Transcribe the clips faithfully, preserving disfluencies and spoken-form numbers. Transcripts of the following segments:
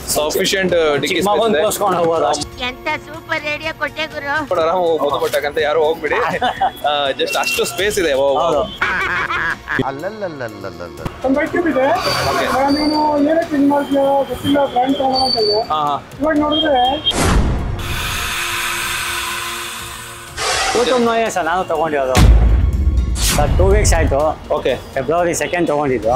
Sufficient ಡಿಕ್ಕಿ ಎಂತ super radio ಕೊಟ್ಟೆ ಗುರು. ಆರಾಮ ಹೋಗ್ಬೋದು, ಬಟ್ ಯಾಕಂತ ಯಾರು ಹೋಗ್ಬಿಡಿ, ಜಸ್ಟ್ ಅಷ್ಟು ಸ್ಪೇಸ್ ಇದೆ. ಸರ್ ನಾನು ತಗೊಂಡಿರೋದು ಸರ್ ಟೂ ವೀಕ್ಸ್ ಆಯ್ತು. ಓಕೆ, ಫೆಬ್ರವರಿ ಸೆಕೆಂಡ್ ತಗೊಂಡಿದ್ದು.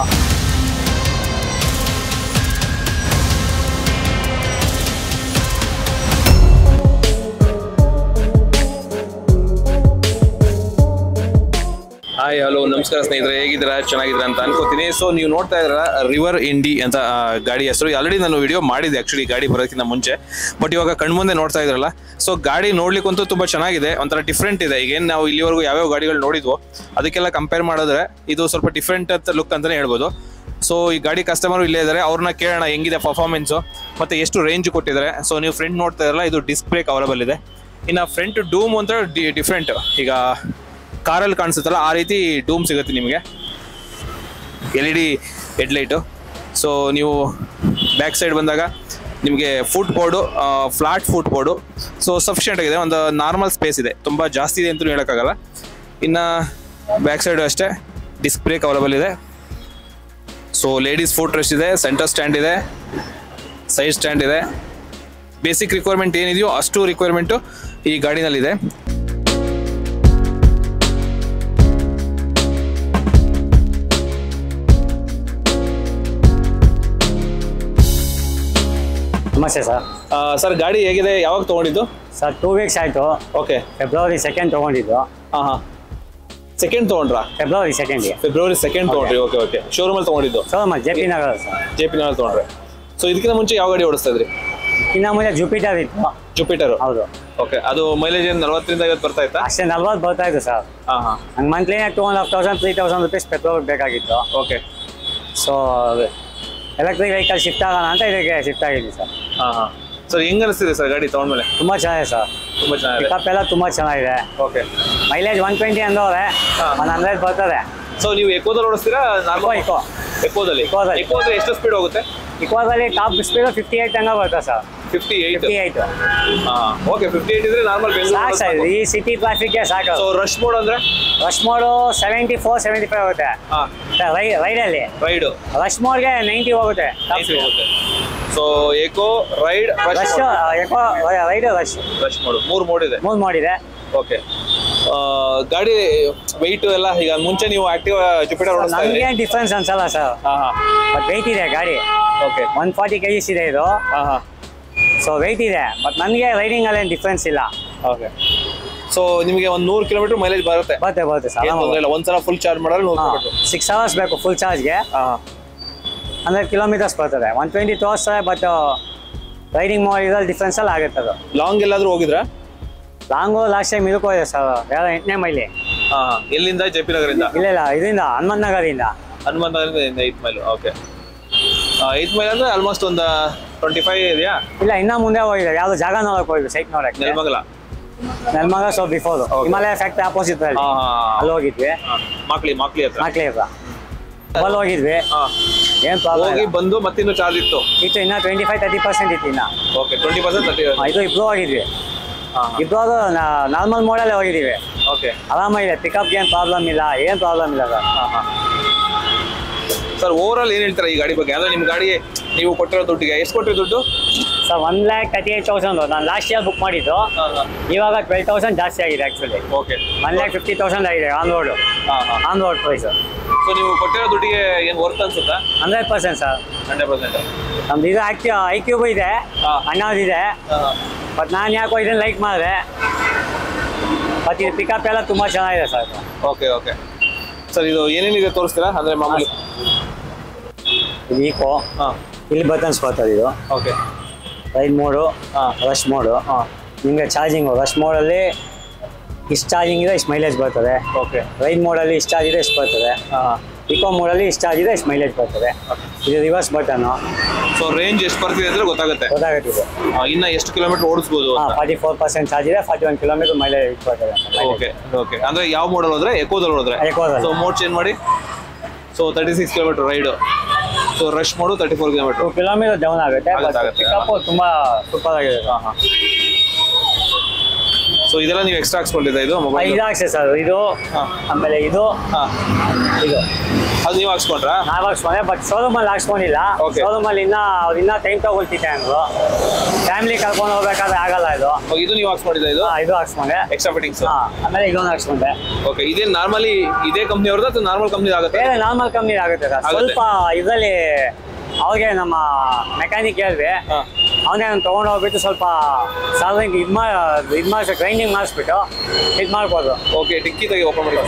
ಹಾಯ್ ಹಲೋ ನಮಸ್ಕಾರ ಸ್ನೇಹಿತರೆ, ಹೇಗಿದ್ದೀರಾ? ಚೆನ್ನಾಗಿದ್ದೀರಾ ಅಂತ ಅನ್ಕೋತೀನಿ. ಸೊ ನೀವು ನೋಡ್ತಾ ಇದ್ದೀರಾ ರಿವರ್ ಇಂಡಿ ಅಂತ ಗಾಡಿ ಹೆಸರು. ಆಲ್ರೆಡಿ ನಾನು ವಿಡಿಯೋ ಮಾಡಿದ್ದೆ ಆಕ್ಚುಲಿ ಗಾಡಿ ಬರೋಕ್ಕಿಂತ ಮುಂಚೆ, ಬಟ್ ಇವಾಗ ಕಣ್ಮುಂದೆ ನೋಡ್ತಾ ಇದ್ರಲ್ಲ. ಸೊ ಗಾಡಿ ನೋಡ್ಲಿಕ್ಕಂತೂ ತುಂಬಾ ಚೆನ್ನಾಗಿದೆ, ಒಂಥರ ಡಿಫ್ರೆಂಟ್ ಇದೆ. ಈಗೇನು ನಾವು ಇಲ್ಲಿವರೆಗೂ ಯಾವ್ಯಾವ ಗಾಡಿಗಳು ನೋಡಿದ್ವೋ ಅದಕ್ಕೆಲ್ಲ ಕಂಪೇರ್ ಮಾಡಿದ್ರೆ ಇದು ಸ್ವಲ್ಪ ಡಿಫ್ರೆಂಟ್ ಅಂತ ಲುಕ್ ಅಂತಾನೆ ಹೇಳ್ಬೋದು. ಸೊ ಈ ಗಾಡಿ ಕಸ್ಟಮರ್ ಇಲ್ಲೇ ಇದ್ದಾರೆ, ಅವ್ರನ್ನ ಕೇಳೋಣ ಹೆಂಗಿದೆ ಪರ್ಫಾರ್ಮೆನ್ಸು ಮತ್ತೆ ಎಷ್ಟು ರೇಂಜ್ ಕೊಟ್ಟಿದ್ದಾರೆ. ಸೊ ನೀವು ಫ್ರಂಟ್ ನೋಡ್ತಾ ಇರಲ್ಲ, ಇದು ಡಿಸ್ಕ್ ಬ್ರೇಕ್ ಅವೈಲೇಬಲ್ ಇದೆ. ಇನ್ನು ಫ್ರಂಟ್ ಡೂಮ್ ಅಂತ ಡಿಫ್ರೆಂಟ್, ಈಗ ಕಾರಲ್ಲಿ ಕಾಣಿಸುತ್ತಲ್ಲ ಆ ರೀತಿ ಡೂಮ್ ಸಿಗುತ್ತೆ ನಿಮಗೆ, L E D headlight. So ನೀವು ಬ್ಯಾಕ್ ಸೈಡ್ ಬಂದಾಗ ನಿಮಗೆ foot board, flat foot board. So sufficient ಆಗಿದೆ, ಒಂದು ನಾರ್ಮಲ್ ಸ್ಪೇಸ್ ಇದೆ, ತುಂಬ ಜಾಸ್ತಿ ಇದೆ ಅಂತಲೂ ಹೇಳೋಕ್ಕಾಗಲ್ಲ. ಇನ್ನು ಬ್ಯಾಕ್ ಸೈಡು ಅಷ್ಟೇ ಡಿಸ್ಕ್ ಬ್ರೇಕ್ ಅವೈಲೇಬಲ್ ಇದೆ. ಸೊ ಲೇಡೀಸ್ ಫುಟ್ ರೆಸ್ಟ್ ಇದೆ, ಸೆಂಟರ್ ಸ್ಟ್ಯಾಂಡ್ ಇದೆ, ಸೈಡ್ ಸ್ಟ್ಯಾಂಡ್ ಇದೆ. ಬೇಸಿಕ್ ರಿಕ್ವೈರ್ಮೆಂಟ್ ಏನಿದೆಯೋ ಅಷ್ಟು ರಿಕ್ವೈರ್ಮೆಂಟು ಈ ಗಾಡಿನಲ್ಲಿದೆ. ನಮಸ್ತೆ ಸರ್. ಸರ್ ಗಾಡಿ ಹೇಗಿದೆ? ಯಾವಾಗ ತೊಗೊಂಡಿದ್ದು? ಸರ್ ಟೂ ವೀಕ್ಸ್ ಆಯಿತು. ಓಕೆ, ಫೆಬ್ರವರಿ ಸೆಕೆಂಡ್ ತೊಗೊಂಡಿದ್ದು. ಹಾಂ ಹಾಂ ಸೆಕೆಂಡ್ ತೊಗೊಂಡ್ರಾ? ಫೆಬ್ರವರಿ ಸೆಕೆಂಡ್ಗೆ. ಫೆಬ್ರವರಿ ಸೆಕೆಂಡ್ ತೊಗೊಂಡ್ರಿ. ಓಕೆ ಓಕೆ ಶೋರೂಮಲ್ಲಿ ತೊಗೊಂಡಿದ್ದು? ಶೋರೂಮ್ ಜೆ ಪಿ ನಗರ ಸರ್. ಜೆ ಪಿ ನಗರ ತೊಗೊಂಡ್ರೆ. ಸೊ ಇದಕ್ಕಿಂತ ಮುಂಚೆ ಯಾವ ಗಾಡಿ ಓಡಿಸ್ತಾ ಇದ್ರಿ? ಇನ್ನು ಮುಂದೆ ಜುಪಿಟರ್ ಇತ್ತು. ಜುಪಿಟರು? ಹೌದು. ಓಕೆ, ಅದು ಮೈಲೇಜ್ ಏನು ನಲ್ವತ್ತರಿಂದ ಐವತ್ತು ಬರ್ತಾ ಇತ್ತಾ? ಅಷ್ಟೇ ನಲ್ವತ್ತು ಬರ್ತಾ ಇತ್ತು ಸರ್. ಹಾಂ ಹಾಂ ನಂಗೆ monthly two and half thousand three thousand rupees petrol ಬೇಕಾಗಿತ್ತು. Okay, so electric vehicle shift ಆಗೋಣ ಅಂತ ಇದಕ್ಕೆ ಶಿಫ್ಟ್ ಆಗಿದ್ದೀನಿ ಸರ್. ಹಾಂ ಹಾಂ ಸರ್ ಹೆಂಗೆ ಅನಿಸ್ತಿದೆ ಸರ್ ಗಾಡಿ ತೊಗೊಂಡ್ಮೇಲೆ? ತುಂಬ ಚೆನ್ನಾಗಿದೆ ಸರ್, ತುಂಬ ಚೆನ್ನಾಗಿದೆ. ಪಿಕಪ್ ಎಲ್ಲ ತುಂಬ ಚೆನ್ನಾಗಿದೆ. ಓಕೆ, ಮೈಲೇಜ್ ಒನ್ ಟ್ವೆಂಟಿ ಅಂದವ್ರೆ, ಒನ್ ಹಂಡ್ರೆಡ್ ಬರ್ತದೆ. ಸೊ ನೀವು ಎಕೋದಲ್ಲಿ ಓಡಿಸ್ತೀರಾ? ನಾರ್ಮಲ್ ಇಕೋ ಎಕೋದಲ್ಲಿ? ಎಕೋದಲ್ಲಿ. ಎಕೋ ಅಂದರೆ ಎಷ್ಟು ಸ್ಪೀಡ್ ಹೋಗುತ್ತೆ? ಇಕೋದಲ್ಲಿ ಟಾಪ್ ಸ್ಪೀಡ್ ಫಿಫ್ಟಿ ಏಯ್ಟ್ ಹಂಗೆ ಬರ್ತದೆ sir. Fifty eight? Fifty eight ಹಾಂ ಓಕೆ, ಫಿಫ್ಟಿ ಏಯ್ಟ್ ಇದ್ರೆ ನಾರ್ಮಲ್ ಸಾಕು ಸರ್, ಈ ಸಿಟಿ ಟ್ರಾಫಿಕ್ಗೆ ಸಾಕು. ಸೊ ರಶ್ ಮೋಡ್ ಅಂದರೆ? Rush mode seventy four seventy five ಹೋಗುತ್ತೆ. ಹಾಂ ರೈ ರೈಡಲ್ಲಿ ರೈಡು ರಶ್ ಮೋಡ್ಗೆ ನೈಂಟಿ ಹೋಗುತ್ತೆ. ಹೋಗುತ್ತೆ. So eco, ride, rush eco ride rush rush mode, ಮೂರು ಮೋಡ್ ಇದೆ. ಮೂರು ಮಾಡಿದೆ. ಓಕೆ, ಗಾಡಿ ವೆಯ್ಟ್ ಎಲ್ಲ ಈಗ ಮುಂಚೆ ನೀವು ಆಕ್ಟಿವ್ ಜುಪಿಟರ್ ಓಡಿಸ್ತಾ ಇದ್ರಿ? ನಮಗೆ ಡಿಫ್ರೆನ್ಸ್ ಅನ್ಸಲ್ಲ ಸರ್. ಹಾಂ ಹಾಂ ಬಟ್ ವೆಯ್ಟ್ ಇದೆ ಗಾಡಿ. Okay, one forty K Gs ಇದೆ ಇದು. ಹಾಂ ಹಾಂ ಸೊ ವೆಯ್ಟ್ ಇದೆ, ಬಟ್ ನನಗೆ ರೈಡಿಂಗಲ್ಲಿ ಏನು ಡಿಫ್ರೆನ್ಸ್ ಇಲ್ಲ. ಓಕೆ, ಸೊ ನಿಮಗೆ ಒಂದು ನೂರು ಕಿಲೋಮೀಟರ್ ಮೈಲೇಜ್ ಬರುತ್ತೆ? ಬರುತ್ತೆ ಬರುತ್ತೆ ಸರ್. ಏನು ತೊಂದರೆ ಇಲ್ಲ, ಒಂದ್ಸಲ ಫುಲ್ ಚಾರ್ಜ್ ಮಾಡಿದ್ರೆ ನೂರು ಕಿಲೋಮೀಟರ್. ಸಿಕ್ಸ್ ಅವರ್ಸ್ ಬೇಕು ಫುಲ್ ಚಾರ್ಜ್ಗೆ. ಹಾಂ ಹಂಡ್ರೆಡ್ ಕಿಲೋಮೀಟರ್ಸ್ ಬರ್ತದೆ. ಒನ್ ಟ್ವೆಂಟಿ ತೋರಿಸ್ತಾರೆ, ಬಟ್ ರೈಡಿಂಗ್ ಮಾಡಿದ್ರಲ್ಲಿ ಡಿಫ್ರೆನ್ಸಲ್ಲಿ ಆಗುತ್ತೆ ಅದು. ಲಾಂಗ್ ಎಲ್ಲಾದರೂ ಹೋಗಿದ್ರಾ? ಲಾಂಗು ಲಾಸ್ಟ್ ಟೈಮ್ ಇದಕ್ಕೂ ಇದೆ ಸರ್, ಯಾವ ಎಂಟನೇ ಮೈಲಿ. ಹಾಂ ಹಾಂ ಎಲ್ಲಿಂದ? ಜೆ ಪಿ ನಗರಿಂದ? ಇಲ್ಲ ಇಲ್ಲ, ಇದರಿಂದ ಹನುಮಂತ ನಗರದಿಂದ. ಹನುಮಂತ ನಗರದಿಂದ eight mile. Okay, eight mile ಅಂದರೆ ಆಲ್ಮೋಸ್ಟ್ ಒಂದು ಟ್ವೆಂಟಿ ಫೈವ್ ಇದೆಯಾ? ಇಲ್ಲ, ಇನ್ನೂ ಮುಂದೆ ಹೋಗಿದೆ. ಯಾವುದು ಜಾಗ ನೋಡಕ್ಕೆ ಹೋಗಿದ್ವಿ, ಸೈಟ್ ನೋಡಕ್ಕೆ. Nelamangala? Nelamangala so before Himalaya factory opposite ಅಲ್ಲಿ ಅಲ್ಲಿ ಹೋಗಿದ್ವಿ. ಮಾಕ್ಲಿ ಮಾಕ್ಲಿ ಹತ್ರ? ಮಾಕ್ಲಿ ಹತ್ರ ಅಲ್ಲಿ ಹೋಗಿದ್ವಿ. ಏನ್ ಪ್ರಾಬ್ಲಮ್ ಹೋಗಿ ಬಂದು ಮತ್ತೆ ಇನ್ನೂ ಚಾರ್ಜ್ ಇತ್ತು? ಇತ್ತು, ಇನ್ನ ಟ್ವೆಂಟಿ ಫೈವ್ ತರ್ಟಿ ಪರ್ಸೆಂಟ್ ಇತ್ತು ಇನ್ನ. ಓಕೆ, ಟ್ವೆಂಟಿ ಪರ್ಸೆಂಟ್ ತರ್ಟಿ ಇದು ಇಬ್ರು ಹೋಗಿದ್ವಿ. ಇಬ್ರು ನಾರ್ಮಲ್ ಮೋಡಲ್ಲೇ ಹೋಗಿದ್ದೀವಿ. ಓಕೆ, ಆರಾಮಾಗಿದೆ, ಪಿಕಪ್ಗೆ ಏನು ಪ್ರಾಬ್ಲಮ್ ಇಲ್ಲ, ಏನು ಪ್ರಾಬ್ಲಮ್ ಇಲ್ಲ ಸರ್. ಹಾಂ ಹಾಂ ಸರ್ ಓವರ್ ಆಲ್ ಏನು ಹೇಳ್ತಾರೆ ಈ ಗಾಡಿ ಬಗ್ಗೆ? ಅಂದರೆ ನಿಮ್ಮ ಗಾಡಿ ನೀವು ಕೊಟ್ಟಿರೋ ದುಡ್ಡಿಗೆ ಎಷ್ಟು ಕೊಟ್ಟಿರೋ ದುಡ್ಡು? Sir one lakh thirty eight thousand ನಾನು ಲಾಸ್ಟ್ ಇಯರ್ ಬುಕ್ ಮಾಡಿದ್ದು. ಇವಾಗ ಟ್ವೆಲ್ ತೌಸಂಡ್ ಜಾಸ್ತಿ ಆಗಿದೆ actually. Okay, one lakh fifty thousand ಆಗಿದೆ ಆನ್ ರೋಡು. ಹಾಂ ಹಾಂ ಆನ್ ರೋಡ್ ಪ್ರೈಸ್. ಸೊ ನೀವು ಕೊಟ್ಟಿರೋ ದುಡ್ಡಿಗೆ ಏನು ವರ್ತ್ ಅನ್ಸುತ್ತಾ? Hundred percent sir, hundred percent. ನಮ್ದು ಇದು ಆಕ್ಟಿವ್ ಐ ಕ್ಯೂಬ್ ಇದೆ, ಅಣ್ಣದಿದೆ. ಬಟ್ ನಾನು ಯಾಕೋ ಇದನ್ನು ಲೈಕ್ ಮಾಡಿದೆ, ಬಟ್ ಇದು ಪಿಕಪ್ ಎಲ್ಲ ತುಂಬ ಚೆನ್ನಾಗಿದೆ ಸರ್. ಓಕೆ ಓಕೆ ಸರ್, ಇದು ಏನೇನಿದೆ ತೋರಿಸ್ತೀರಾ? ಅಂದರೆ ಮಾಮೂಲಿ ಈಕೋ, ಹಾಂ ಇಲ್ಲಿ ಬಟನ್ಸ್ ಬರ್ತದೆ ಇದು. ಓಕೆ, ರೈಡ್ ಮೋಡು, ಹಾಂ ರಶ್ ಮೋಡು. ಹಾಂ ನಿಮಗೆ ಚಾರ್ಜಿಂಗು ರಶ್ ಮೋಡಲ್ಲಿ ಇಷ್ಟು ಚಾರ್ಜಿಂಗ್ ಇದೆ, ಇಷ್ಟು ಮೈಲೇಜ್ ಬರ್ತದೆ. ಓಕೆ, ರೈಡ್ ಮೋಡಲ್ಲಿ ಇಷ್ಟು ಚಾರ್ಜ್ ಇದೆ, ಇಷ್ಟು ಬರ್ತದೆ. ಹಾಂ ಇಕೋ ಮೋಡಲ್ಲಿ ಇಷ್ಟು ಚಾರ್ಜ್ ಇದೆ, ಇಷ್ಟು ಮೈಲೇಜ್ ಬರ್ತದೆ. ಇದು ರಿವರ್ಸ್ ಬಟನ್ನು. ಸೊ ರೇಂಜ್ ಎಷ್ಟು ಬರ್ತಿದೆ ಅಂದರೆ ಗೊತ್ತಾಗುತ್ತೆ? ಗೊತ್ತಾಗುತ್ತೆ ಇದು. ಇನ್ನು ಎಷ್ಟು ಕಿಲೋಮೀಟರ್ ಓಡಿಸ್ಬೋದು? ಹಾಂ, ಫಾರ್ಟಿ ಫೋರ್ ಪರ್ಸೆಂಟ್ ಚಾರ್ಜ್ ಇದೆ, ಫಾರ್ಟಿ ಒನ್ ಕಿಲೋಮೀಟರ್ ಮೈಲೇಜ್ ಬರ್ತದೆ. ಓಕೆ ಓಕೆ ಅಂದರೆ ಯಾವ ಮಾಡಲ್ ಹೋದ್ರೆ? ಎಕೋದಲ್ಲಿ ಹೋದ್ರೆ? ಎಕೋದಲ್ಲಿ. ಸೊ ಮೋಡ್ ಚೇಂಜ್ ಮಾಡಿ. So thirty six kilometre ride. So rush ಮಾಡು thirty four kilometre two kilometre down ಆಗುತ್ತೆ ಆಗುತ್ತೆ, ಆಗುತ್ತೆ. ಪಿಕಪ್ ತುಂಬಾ ಸೂಪರ್ ಆಗಿದೆ ಸೊ ಇದೆಲ್ಲ ನೀವು ಎಕ್ಸ್ಟ್ರಾ ಹಾಕ್ಸ್ಕೊಂಡಿದ್ದೆ ಇದು ಮೊಬೈಲ್ ಇದು ಹಾಕ್ಸಿ ಸರ್ ಇದು ಆಮೇಲೆ ಇದು ಇದು ಅದು ನೀವು ಹಾಕ್ಸ್ಕೊಂಡ್ರಾ ನಾವು ಹಾಕ್ಸ್ಕೊಂಡೆ ಬಟ್ ಶೋರೂಮ್ ಅಲ್ಲಿ ಹಾಕ್ಸ್ಕೊಂಡಿಲ್ಲ Okay. ಶೋರೂಮ್ ಅಲ್ಲಿ ಇನ್ನ ಅವ್ರು ಇನ್ನ ಟೈಮ್ ತಗೊಳ್ತಿದ್ದೆ ಅಂದ್ರು ಫ್ಯಾಮಿಲಿ ಕರ್ಕೊಂಡು ಹೋಗ್ಬೇಕಾದ್ರೆ ಆಗಲ್ಲ ಇದು ಓ, ಇದು ನೀವು ಹಾಕ್ಸ್ಕೊಂಡಿದ್ದೆ ಇದು ಹಾ, ಇದು ಹಾಕ್ಸ್ಕೊಂಡೆ ಎಕ್ಸ್ಟ್ರಾ ಫಿಟ್ಟಿಂಗ್ಸ್ ಹಾ ಆಮೇಲೆ ಇದೊಂದು ಹಾಕ್ಸ್ಕೊಂಡೆ ಓಕೆ ಇದೇ ನಾರ್ಮಲಿ ಇದೇ ಕಂಪ್ನಿ ಅವ್ರದ್ದು ಅಥವಾ ನಾರ್ಮಲ್ ಕಂಪ್ನಿ ಆಗುತ್ತೆ ಬೇರೆ ನಾರ್ಮಲ್ ಕಂಪ್ನಿ ಆಗುತ್ತೆ ಸರ್ ಆಗುತ್ತೆ. ಸ್ವಲ್ಪ ಇದರಲ್ಲಿ ಅವ್ರಿಗೆ ನಮ್ಮ ಮೆಕ್ಯಾನಿಕ್ ಹೇಳಿದ್ವಿ ಹಾ. ಅವನೇ ನಾನು ತೊಗೊಂಡು ಹೋಗ್ಬಿಟ್ಟು ಸ್ವಲ್ಪ ಸಾರ್ವಿಂಗ್ ಇದು ಮಾಡಿ ಇದು ಮಾಡಿಸಿ ಗ್ರೈಂಡಿಂಗ್ ಮಾಡಿಸ್ಬಿಟ್ಟು ಇದು ಮಾಡ್ಬೋದು ಓಕೆ ಡಿಕ್ಕಿ ತೆಗಿ ಓಪನ್ ಮಾಡಿ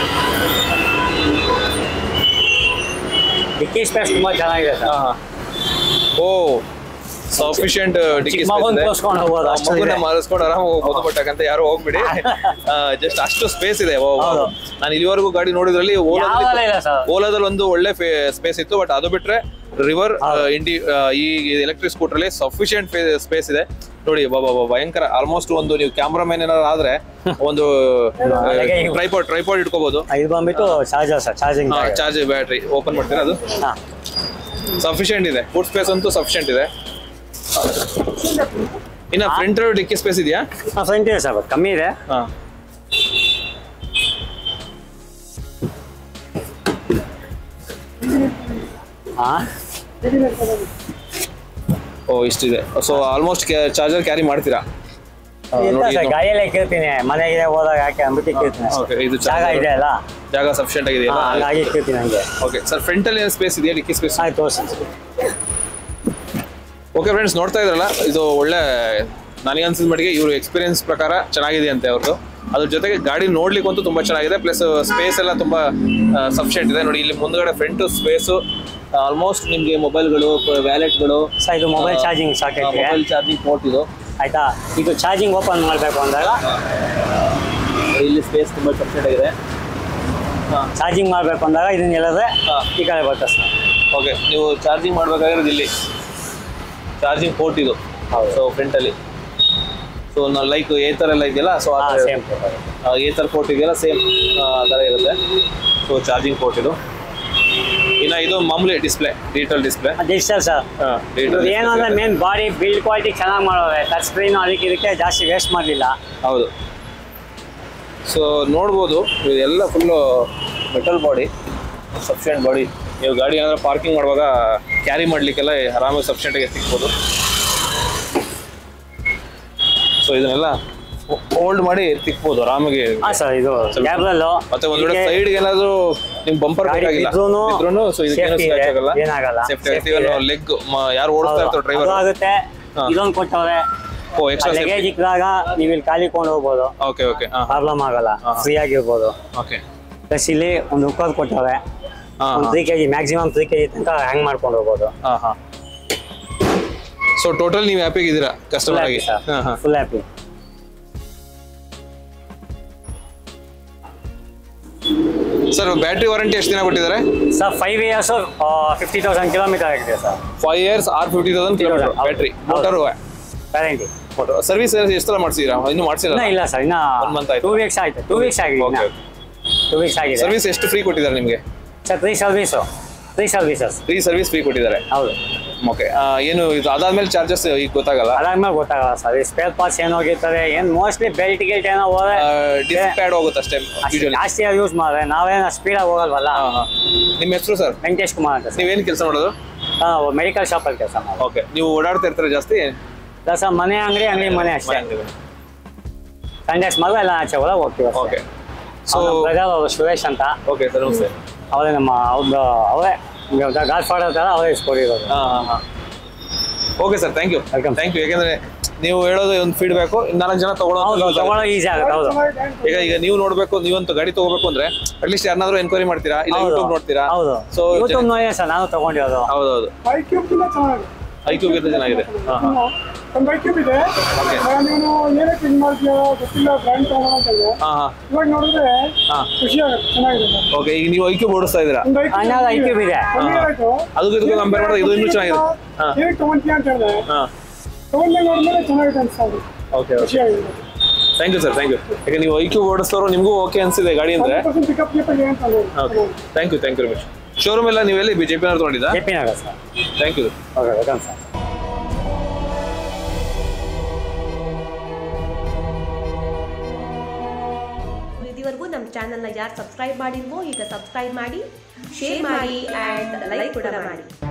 ಡಿಕ್ಕಿ ಸ್ಪೇಸ್ ತುಂಬ ಚೆನ್ನಾಗಿದೆ ಸರ್ ಹಾಂ ಹಾಂ ಓ ಸಫಿಷಿಯಂಟ್ ಡಿಕ್ಕಿ ಚಿಕ್ಕ ಮಗುನ್ ತೋರ್ಸ್ಕೊಂಡು ಹೋಗ್ಬೋದು ಅಷ್ಟು ಮಗುನ ಇದೆ. ಮಾರಿಸ್ಕೊಂಡು ಆರಾಮ ಹೋಗ್ಬೋದು ಬಟ್ ಯಾಕಂತ ಯಾರು ಹೋಗ್ಬಿಡಿ ಜಸ್ಟ್ ಅಷ್ಟು ಸ್ಪೇಸ್ ಇದೆ ಓ, ಹೌದು. ನಾನು ಇಲ್ಲಿವರೆಗೂ ಗಾಡಿ ನೋಡಿದ್ರಲ್ಲಿ ಯಾವ್ದಲ್ಲ ಇಲ್ಲ ಸರ್ ಓಲಾದಲ್ಲಿ ಒಂದು ಒಳ್ಳೆ ಸ್ಪೇಸ್ ಇತ್ತು ಬಟ್ ಅದು ಬಿಟ್ರೆ ರಿವರ್ ಇಂಡಿ ಈ ಎಲೆಕ್ಟ್ರಿಕ್ ಸ್ಕೂಟರ್ ಅಲ್ಲಿ ಸಫಿಷಿಯಂಟ್ ಸ್ಪೇಸ್ ಇದೆ ನೋಡಿ ಬಾಬಾ ಭಯಂಕರ ಆಲ್ಮೋಸ್ಟ್ ಒಂದು ನೀವು ಕ್ಯಾಮ್ರಾಮನ್ ಏನಾದ್ರು ಆದ್ರೆ ಒಂದು ಟ್ರೈಪಾಡ್ ಟ್ರೈಪಾಡ್ ಇಟ್ಕೋಬಹುದು ಇದು ಬಂದ್ಬಿಟ್ಟು charger sir charging charge battery open ಮಾಡ್ತೀರಾ ಅದು ಹಾಂ ಸಫಿಷಿಯಂಟ್ ಇದೆ ಫುಡ್ ಸ್ಪೇಸ್ ಅಂತೂ ಸಫಿಷಿಯಂಟ್ ಇದೆ ಇನ್ನ ಫ್ರಂಟ್ ಡಿಕ್ಕಿ ಸ್ಪೇಸ್ ಇದೆಯಾ ಹಾಂ ಫ್ರಂಟ್ ಇದೆ ಸರ್ ಕಮ್ಮಿ ಇದೆ ಹಾ ಹಾಂ ಓ ಇಷ್ಟಿದೆ ಸೊ ಆಲ್ಮೋಸ್ಟ್ ಚಾರ್ಜರ್ ಕ್ಯಾರಿ ಮಾಡ್ತೀರಾ ಇಲ್ಲ ನೋಡಿ ಸರ್ ಗಾಡಿಯಲ್ಲೇ ಇಕ್ಕಿರ್ತೀನಿ ಮನೆಗೆ ಹೋದಾಗ ಯಾಕೆ ಅಂದ್ಬಿಟ್ಟು ಇಕ್ಕಿರ್ತೀನಿ ಓಕೆ ಇದು ಜಾಗ charger. ಇದೆ ಅಲ್ಲ ಜಾಗ ಸಫಿಷಿಯಂಟ್ ಹಾಂ ಆಗಿದೆಯಲ್ಲ ಹಂಗಾಗಿ ಇಕ್ಕಿರ್ತೀನಿ ಹಂಗೆ ಓಕೆ ಸರ್ ಫ್ರಂಟ್ ಅಲ್ಲಿ ಏನು ಸ್ಪೇಸ್ ಇದೆಯಾ ಡಿಕ್ಕಿ ಸ್ಪೇಸ್ ಆಯ್ತು ತೋರಿಸಿ ಓಕೆ ಫ್ರೆಂಡ್ಸ್ ನೋಡ್ತಾ ಇದ್ರಲ್ಲ ಇದು ಒಳ್ಳೆ ನನಗೆ ಅನ್ಸಿದ ಮಟ್ಟಿಗೆ ಇವರು ಎಕ್ಸ್ಪೀರಿಯನ್ಸ್ ಪ್ರಕಾರ ಚೆನ್ನಾಗಿದೆ ಅಂತೆ ಅವ್ರದ್ದು ಅದ್ರ ಜೊತೆಗೆ ಗಾಡಿ ನೋಡ್ಲಿಕ್ಕಂತೂ ತುಂಬಾ ಚೆನ್ನಾಗಿದೆ ಪ್ಲಸ್ ಸ್ಪೇಸ್ ಎಲ್ಲ ತುಂಬಾ ಸಫಿಷಿಯಂಟ್ ಇದೆ ನೋಡಿ ಇಲ್ಲಿ ಮುಂದ್ಗಡೆ ಫ್ರಂಟ್ ಸ್ಪೇಸು ಆಲ್ಮೋಸ್ಟ್ ನಿಮಗೆ ಮೊಬೈಲ್ಗಳು ವ್ಯಾಲೆಟ್ಗಳು ಸರ್ ಇದು ಮೊಬೈಲ್ ಚಾರ್ಜಿಂಗ್ ಸಾಕೈತೆ ಮೊಬೈಲ್ ಚಾರ್ಜಿಂಗ್ ಪೋರ್ಟ್ ಇದು ಆಯ್ತಾ ಇದು ಚಾರ್ಜಿಂಗ್ ಓಪನ್ ಮಾಡಬೇಕು ಅಂದಾಗ ಇಲ್ಲಿ ಸ್ಪೇಸ್ ತುಂಬಾ ಸಫಿಷಿಯಂಟ್ ಆಗಿದೆ ಚಾರ್ಜಿಂಗ್ ಮಾಡಬೇಕು ಅಂದಾಗ ಇದನ್ನ ಹೇಳಿದ್ರೆ ಹಾಂ. ಈ ಕಡೆ ಬರ್ತದೆ ಸರ್ ಓಕೆ ನೀವು ಚಾರ್ಜಿಂಗ್ ಮಾಡಬೇಕಾಗಿರೋದು ಇಲ್ಲಿ ಚಾರ್ಜಿಂಗ್ ಪೋರ್ಟ್ ಇದು ಸೊ ಫ್ರಂಟಲ್ಲಿ ಸೊ ನಾವು ಲೈಕ್ ಏ ಥರ ಎಲ್ಲ ಇದೆಯಲ್ಲ ಸೊ ಹಾಂ ಸೇಮ್ ಏ ಥರ ಪೋರ್ಟ್ ಇದೆಯಲ್ಲ ಸೇಮ್ ಆ ಥರ ಇರುತ್ತೆ ಸೊ ಚಾರ್ಜಿಂಗ್ ಪೋರ್ಟ್ ಇದು ಇನ್ನು ಇದು ಮಾಮೂಲಿ display digital display digital sir digital ಏನು ಅಂದ್ರೆ ಮೇನ್ ಬಾಡಿ ಬಿಲ್ಡ್ ಕ್ವಾಲಿಟಿ ಚೆನ್ನಾಗಿ ಮಾಡೋರೆ ಟಚ್ ಸ್ಕ್ರೀನ್ ಅದಕ್ಕೆ ಇದಕ್ಕೆ ಜಾಸ್ತಿ ವೇಸ್ಟ್ ಮಾಡಲಿಲ್ಲ ಹೌದು ಸೊ ನೋಡ್ಬೋದು ಇದೆಲ್ಲ full metal body sufficient body ನೀವು ಗಾಡಿ ಏನಾದರೂ ಪಾರ್ಕಿಂಗ್ ಮಾಡುವಾಗ ಕ್ಯಾರಿ ಮಾಡಲಿಕ್ಕೆಲ್ಲ ಆರಾಮಾಗಿ ಸಫಿಷಿಯೆಂಟಾಗಿ ಸಿಗ್ಬೋದು ಸೊ ಇದನ್ನೆಲ್ಲ ಹೋಲ್ಡ್ ಮಾಡಿ ತಿಕ್ಬೋದು ಆರಾಮಾಗಿ ಹಾಂ ಸರ್ ಇದು ಕ್ಯಾಬ್ರಲ್ಲು ಮತ್ತೆ ಒಂದ್ ವೇಳೆ ಸೈಡ್ ಏನಾದ್ರು ನಿಮ್ ಬಂಪರ್ ಗಾಡಿ ಬೇಕಾಗಿಲ್ಲ ಬಿದ್ರೂನು ಬಿದ್ರೂನು ಸೊ ಇದಕ್ಕೇನು safety ಸ್ಕ್ರಾಚ್ ಇದೆ, ಆಗಲ್ಲ ಏನಾಗಲ್ಲ. ಸೇಫ್ಟಿ Safety ಆಗುತ್ತೆ ಇದೆ. ಲೆಗ್ ಯಾರು ಓಡಿಸ್ತಾ ಇರ್ತಾರೆ ಅದು ಡ್ರೈವರ್ ಆಗುತ್ತೆ ಹಾ. ಇದೊಂದು ಕೊಟ್ಟವ್ರೆ ಓ ಎಕ್ಸ್ಟ್ರಾ ಲಗೇಜ್ ಇಕ್ಕಿದಾಗ ನೀವು ಇಲ್ಲಿ ಖಾಲಿಕೊಂಡು ಹೋಗ್ಬೋದು ಓಕೆ ಓಕೆ ಹಾ ಪ್ರಾಬ್ಲಮ್ ಆಗಲ್ಲ ಹಾ. ಫ್ರೀ ಆಗಿರ್ಬೋದು ಓಕೆ ಪ್ಲಸ್ ಇಲ್ಲಿ ಒಂದು ಹುಕ್ಕರ್ ಕೊಟ್ಟವ್ರೆ ಹಾ ಒಂದು three K G maximum three K G ತನಕ ಹ್ಯಾಂಗ್ ಮಾಡ್ಕೊಂಡು ಹೋಗ್ಬೋದು ಹಾ ಹಾ ಸೊ ಟೋಟಲ್ ನೀವು ಹ್ಯಾಪಿ ಆಗಿದ್ದೀರಾ ಕಸ್ಟಮರ್ ಆಗಿ ಹಾ ಹಾ full happy sir battery warranty ಎಷ್ಟು ದಿನ ಕೊಟ್ಟಿದ್ದಾರೆ sir five years fifty thousand kilometre ಆಗಿದೆ sir five years or fifty thousand kilometre ಹೌದು. ಬ್ಯಾಟ್ರಿ ಹೌದು. ಮೋಟರ್ ವ್ಯಾರಂಟಿ ಸರ್ವಿಸ್ ಎಷ್ಟು ಸಲ ಮಾಡ್ಸಿದ್ದೀರಾ ಇನ್ನೂ ಮಾಡ್ಸಿಲ್ಲ ಇನ್ನ ಇಲ್ಲ ಸರ್ ಇನ್ನ One month ಆಯ್ತು. ಟೂ ವೀಕ್ಸ್ ಆಯ್ತು ಟೂ ವೀಕ್ಸ್ ಆಗಿದೆ ಓಕೆ ಟೂ ವೀಕ್ಸ್ ಆಗಿದೆ ಸರ್ವಿಸ್ ಎಷ್ಟು ಫ್ರೀ ಕೊಟ್ಟಿದ್ದಾರೆ ನಿಮಗೆ sir three service three services free service free ಕೊಟ್ಟಿದ್ದಾರೆ ಹೌದು ಓಕೆ ಏನು ಇದು ಅದಾದ್ಮೇಲೆ ಚಾರ್ಜಸ್ ಈಗ ಗೊತ್ತಾಗಲ್ಲ ಅದಾದ್ಮೇಲೆ ಗೊತ್ತಾಗಲ್ಲ ಸರ್ ಈ ಸ್ಪೇರ್ ಪಾರ್ಟ್ಸ್ ಏನು ಹೋಗಿರ್ತದೆ ಏನು ಮೋಸ್ಟ್ಲಿ ಬೆಲ್ಟ್ ಗಿಲ್ಟ್ ಏನೋ ಹೋದ್ರೆ ಡಿಸ್ಕ್ ಪ್ಯಾಡ್ ಹೋಗುತ್ತೆ ಅಷ್ಟೇ ಅಷ್ಟು ಯೂಶಲಿ ಜಾಸ್ತಿ ಯೂಸ್ ಮಾಡಿದ್ರೆ ನಾವೇನು ಸ್ಪೀಡಾಗಿ ಹೋಗಲ್ವಲ್ಲ ಹಾಂ ಹಾಂ ನಿಮ್ಮ ಹೆಸರು ಸರ್ ವೆಂಕಟೇಶ್ ಕುಮಾರ್ ಅಂತ ಸರ್ ನೀವೇನು ಕೆಲಸ ಮಾಡೋದು ಹಾಂ ಮೆಡಿಕಲ್ ಶಾಪಲ್ಲಿ ಕೆಲಸ ಮಾಡೋದು ಓಕೆ ನೀವು ಓಡಾಡ್ತಾ ಇರ್ತೀರಾ ಜಾಸ್ತಿ ಇಲ್ಲ ಸರ್ ಮನೆ ಅಂಗಡಿ ಅಂಗಡಿ ಮನೆ ಅಷ್ಟೇ ಸಂಡೇಸ್ ಮಗ ಎಲ್ಲ ಆಚೆ ಒಳಗೆ ಹೋಗ್ತೀವಿ ಓಕೆ ಸೊ ಸೊ ಬ್ರದರ್ ಅವರು ಸುರೇಶ್ ಅಂತ ಓಕೆ ಸರ್ ನಮಸ್ತೆ ಅವರೇ ನಮ್ಮ ಅವ್ರದ್ದು ಅವರೇ ಗಾಡ್ ಫಾಡರ್ ಥರ ಅವರೇ ಇಸ್ಕೊಡಿರೋದು ಹಾಂ ಹಾಂ ಹಾಂ okay sir thank you Welcome. Thank you ಯಾಕೆಂದರೆ ನೀವು ಹೇಳೋದು ಒಂದು ಫೀಡ್ಬ್ಯಾಕು ನಾಲ್ಕು ಜನ ಹೌದು ತೊಗೊಳೋ ತಗೊಳ್ಳೋ ಈಸಿ ಆಗುತ್ತೆ ಹೌದು ಈಗ ಈಗ ನೀವು ನೋಡಬೇಕು ನೀವಂತೂ ಗಾಡಿ ತಗೋಬೇಕು ಅಂದ್ರೆ ಅಟ್ಲೀಸ್ಟ್ ಯಾರನ್ನಾದ್ರೂ ಎನ್ಕ್ವೈರಿ ಮಾಡ್ತೀರಾ ಇಲ್ಲ ಹೌದು ಯೂಟ್ಯೂಬ್ ನೋಡ್ತೀರಾ ಹೌದು ಸೊ ಯೂಟ್ಯೂಬ್ ನೋಡಿದೆ ಸರ್ ನಾನು ತಗೊಂಡಿರೋದು ಹೌದೌದು ಐಕ್ಯೂಬ್ಗಿಂತ ಚೆನ್ನಾಗಿದೆ ಐಕ್ಯೂಬ್ ಗಿಂತ ಚೆನ್ನಾಗಿದೆ ಹಾಂ ಹಾಂ ಒಂದು ಐಕ್ಯೂಬ್ ಇದೆ ನೀನು ಏನಕ್ಕೆ ಇದು ಮಾಡ್ತೀಯೋ ಗೊತ್ತಿಲ್ಲ ಬ್ರ್ಯಾಂಡ್ ತಗೋಣ ಅಂತ ಇದೆ ಹಾಂ ಹಾಂ ಇವಾಗ ನೋಡಿದ್ರೆ ಹಾಂ ಖುಷಿ ಆಗುತ್ತೆ ಚೆನ್ನಾಗಿದೆ ಓಕೆ ಈಗ ನೀವು ಐಕ್ಯೂಬ್ ಓಡಿಸ್ತಾ ಇದ್ದೀರಾ ಒಂದು ಅಣ್ಣಾದ ಐಕ್ಯೂಬ್ ಇದೆ ಕಮ್ಮಿ ಆಯ್ತು ಅದಕ್ಕೂ ಇದಕ್ಕೂ ಕಂಪೇರ್ ಮಾಡಿದ್ರೆ ಇದು ಇನ್ನೂ ಚೆನ್ನಾಗಿದೆ ಹಾಂ ಏನಕ್ಕೆ ತಗೊಂತೀಯ ಅಂತ ಹೇಳಿದೆ ಹಾಂ ತಗೊಂಡೆ ನೋಡಿದ್ಮೇಲೆ ಚೆನ್ನಾಗಿದೆ ಅನ್ಸ್ತಾ ಇದೆ ಓಕೆ ಓಕೆ ಖುಷಿ ಆಗಿದೆ thank you sir thank you ಯಾಕೆ ನೀವು ಐಕ್ಯೂಬ್ ಓಡಿಸೋರು ನಿಮಗೂ ಓಕೆ ಅನ್ಸಿದೆ ಗಾಡಿ ಅಂದರೆ ಪರ್ಸೆಂಟ್ ಪಿಕಪ್ ಗಿಪ್ ಇದೆ ಅಂತ okay thank you thank you Ramesh showroom ಎಲ್ಲ ನೀವೆಲ್ಲಿ ಬಿಜೆಪಿ ನವರು ತಗೊಂಡಿದ್ದಾ? J P Nagar sir. Thank you. Okay welcome sir. ಇದುವರೆಗೂ ನಮ್ಮ ಚಾನಲ್ನ ಯಾರು ಸಬ್ಸ್ಕ್ರೈಬ್ ಮಾಡಿಲ್ವೋ ಈಗ ಸಬ್ಸ್ಕ್ರೈಬ್ ಮಾಡಿ, ಶೇರ್ ಮಾಡಿ ಆ್ಯಂಡ್ ಲೈಕ್ ಕೂಡ ಮಾಡಿ.